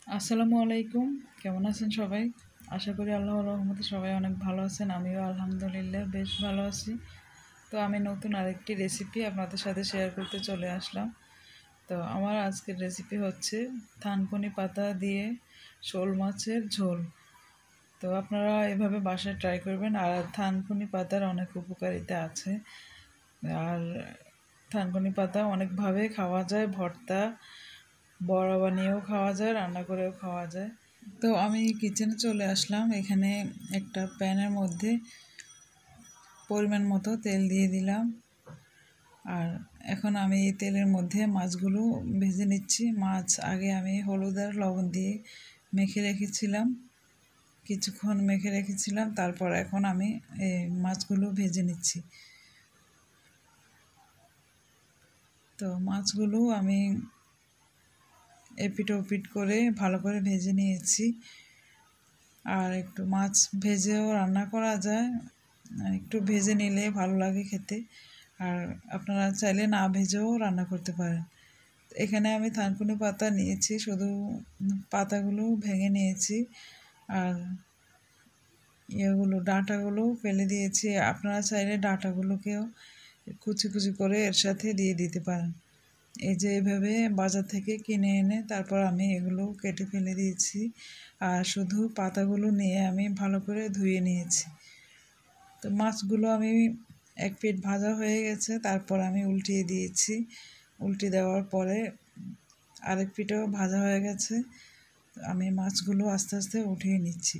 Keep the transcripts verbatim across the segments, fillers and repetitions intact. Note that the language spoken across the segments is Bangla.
আসসালামু আলাইকুম। কেমন আছেন সবাই? আশা করি আল্লাহর রহমতে সবাই অনেক ভালো আছেন। আমিও আলহামদুলিল্লাহ বেশ ভালো আছি। তো আমি নতুন আরেকটি রেসিপি আপনাদের সাথে শেয়ার করতে চলে আসলাম। তো আমার আজকের রেসিপি হচ্ছে থানকুনি পাতা দিয়ে শোল মাছের ঝোল। তো আপনারা এভাবে বাসায় ট্রাই করবেন। আর থানকুনি পাতার অনেক উপকারিতা আছে। আর থানকুনি পাতা অনেকভাবে খাওয়া যায়, ভর্তা, বড়া বানিয়েও খাওয়া যায়, রান্না করেও খাওয়া যায়। তো আমি কিচেনে চলে আসলাম। এখানে একটা প্যানের মধ্যে পরিমাণ মতো তেল দিয়ে দিলাম। আর এখন আমি এই তেলের মধ্যে মাছগুলো ভেজে নিচ্ছি। মাছ আগে আমি হলুদ আর লবণ দিয়ে মেখে রেখেছিলাম, কিছুক্ষণ মেখে রেখেছিলাম। তারপর এখন আমি এই মাছগুলো ভেজে নিচ্ছি। তো মাছগুলো আমি এপিট ওপিট করে ভালো করে ভেজে নিয়েছি। আর একটু মাছ ভেজেও রান্না করা যায়, একটু ভেজে নিলে ভালো লাগে খেতে। আর আপনারা চাইলে না ভেজেও রান্না করতে পারেন। এখানে আমি থানকুনি পাতা নিয়েছি, শুধু পাতাগুলো ভেঙে নিয়েছি আর ইয়েগুলো ডাঁটাগুলো ফেলে দিয়েছি। আপনারা চাইলে ডাঁটাগুলোকেও কুচি কুচি করে এর সাথে দিয়ে দিতে পারেন। এই যে এভাবে বাজার থেকে কিনে এনে তারপর আমি এগুলো কেটে ফেলে দিয়েছি। আর শুধু পাতাগুলো নিয়ে আমি ভালো করে ধুয়ে নিয়েছি। তো মাছগুলো আমি এক পিঠ ভাজা হয়ে গেছে, তারপর আমি উল্টিয়ে দিয়েছি। উল্টে দেওয়ার পরে আরেক পিঠও ভাজা হয়ে গেছে। আমি মাছগুলো আস্তে আস্তে উঠিয়ে নিচ্ছি।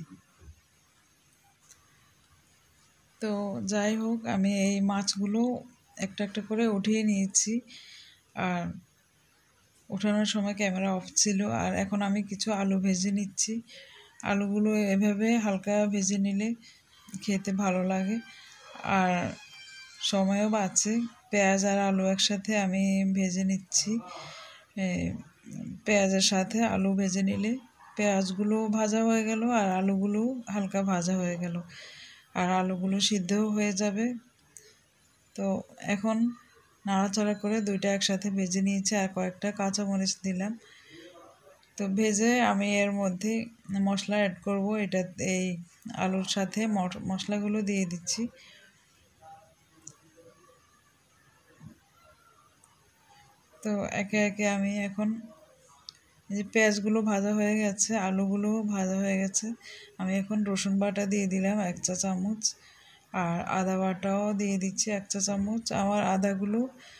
তো যাই হোক, আমি এই মাছগুলো একটা একটা করে উঠিয়ে নিয়েছি। আর ওঠানোর সময় ক্যামেরা অফ ছিল। আর এখন আমি কিছু আলু ভেজে নিচ্ছি। আলুগুলো এভাবে হালকা ভেজে নিলে খেতে ভালো লাগে আর সময়ও বাঁচে। পেঁয়াজ আর আলু একসাথে আমি ভেজে নিচ্ছি। পেঁয়াজের সাথে আলু ভেজে নিলে পেঁয়াজগুলো ভাজা হয়ে গেল আর আলুগুলো হালকা ভাজা হয়ে গেল, আর আলুগুলো সিদ্ধও হয়ে যাবে। তো এখন নাড়াচাড়া করে দুইটা একসাথে ভেজে নিয়েছি আর কয়েকটা কাঁচামরিচ দিলাম। তো ভেজে আমি এর মধ্যে মশলা অ্যাড করব। এটা এই আলুর সাথে মশলাগুলো দিয়ে দিচ্ছি। তো একে একে আমি এখন এই যে পেঁয়াজগুলো ভাজা হয়ে গেছে, আলুগুলো ভাজা হয়ে গেছে, আমি এখন রসুন বাটা দিয়ে দিলাম এক চা চামচ। আর আদা বাটাও দিয়ে দিচ্ছি এক চা চামচ। আমার আদাগুলো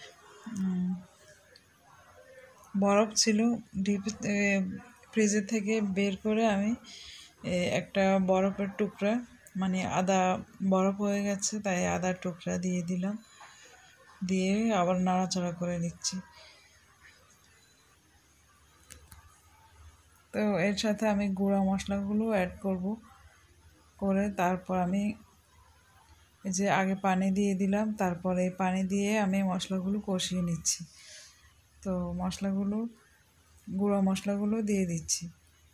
বরফ ছিল, ডিপ ফ্রিজের থেকে বের করে আমি একটা বরফের টুকরা, মানে আদা বরফ হয়ে গেছে তাই আদার টুকরা দিয়ে দিলাম, দিয়ে আবার নাড়াচাড়া করে নিচ্ছি। তো এর সাথে আমি গুঁড়া মশলাগুলো অ্যাড করব, করে তারপর আমি এই যে আগে পানি দিয়ে দিলাম, তারপর এই পানি দিয়ে আমি মশলাগুলো কষিয়ে নিচ্ছি। তো মশলাগুলো গুঁড়া মশলাগুলো দিয়ে দিচ্ছি।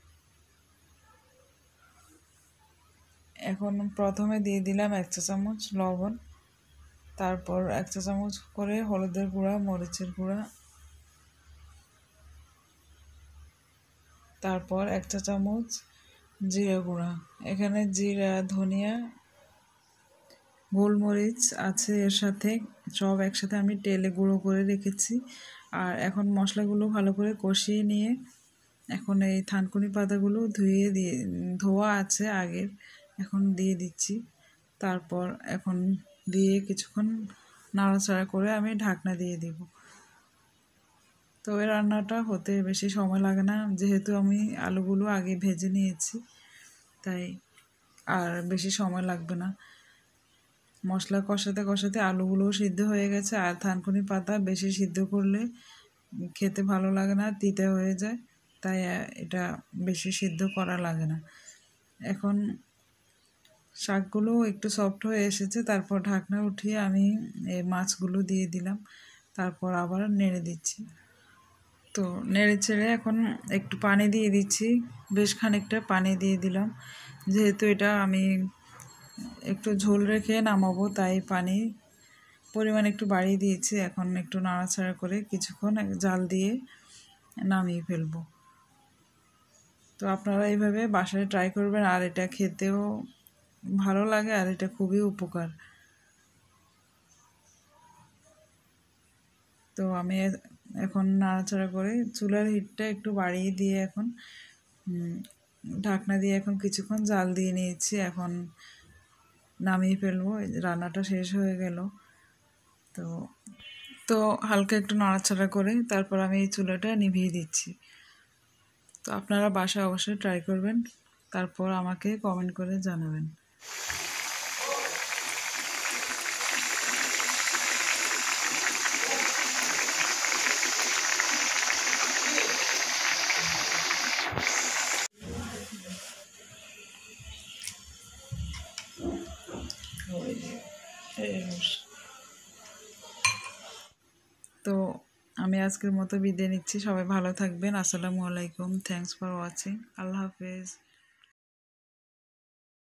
এখন প্রথমে দিয়ে দিলাম এক চা চামচ লবণ, তারপর এক চা চামচ করে হলুদের গুঁড়া, মরিচের গুঁড়া, তারপর এক চা চামচ জিরা গুঁড়া। এখানে জিরা, ধনিয়া, গোলমরিচ আছে এর সাথে, সব একসাথে আমি তেলে গুঁড়ো করে রেখেছি। আর এখন মশলাগুলো ভালো করে কষিয়ে নিয়ে এখন এই থানকুনি পাতাগুলো ধুয়ে দিয়ে ধোয়া আছে আগের, এখন দিয়ে দিচ্ছি। তারপর এখন দিয়ে কিছুক্ষণ নাড়াচাড়া করে আমি ঢাকনা দিয়ে দিব। তো এই রান্নাটা হতে বেশি সময় লাগে না, যেহেতু আমি আলুগুলো আগে ভেজে নিয়েছি তাই আর বেশি সময় লাগবে না। মশলা কষাতে কষাতে আলুগুলোও সিদ্ধ হয়ে গেছে। আর থানকুনি পাতা বেশি সিদ্ধ করলে খেতে ভালো লাগে না, তিতে হয়ে যায়, তাই এটা বেশি সিদ্ধ করা লাগে না। এখন শাকগুলো একটু সফট হয়ে এসেছে, তারপর ঢাকনা উঠিয়ে আমি এই মাছগুলো দিয়ে দিলাম, তারপর আবার নেড়ে দিচ্ছি। তো নেড়ে ছেড়ে এখন একটু পানি দিয়ে দিচ্ছি, বেশ খানিকটা পানি দিয়ে দিলাম, যেহেতু এটা আমি একটু ঝোল রেখে নামাবো তাই পানি পরিমাণ একটু বাড়িয়ে দিয়েছি। এখন একটু নাড়াচাড়া করে কিছুক্ষণ জাল দিয়ে নামিয়ে ফেলবো। তো আপনারা এইভাবে বাসায় ট্রাই করবেন, আর এটা খেতেও ভালো লাগে আর এটা খুবই উপকার। তো আমি এখন নাড়াচাড়া করে চুলার হিটটা একটু বাড়িয়ে দিয়ে এখন ঢাকনা দিয়ে এখন কিছুক্ষণ জাল দিয়ে নিয়েছি। এখন নামিয়ে ফেলবো, রান্নাটা শেষ হয়ে গেল। তো তো হালকা একটু নাড়াচাড়া করে তারপর আমি এই চুলাটা নিভিয়ে দিচ্ছি। তো আপনারা বাসায় অবশ্যই ট্রাই করবেন, তারপর আমাকে কমেন্ট করে জানাবেন। তো আমি আজকের মতো বিদায় নিচ্ছি। সবাই ভালো থাকবেন। আসসালামু আলাইকুম। Thanks for watching. আল্লাহ হাফেজ।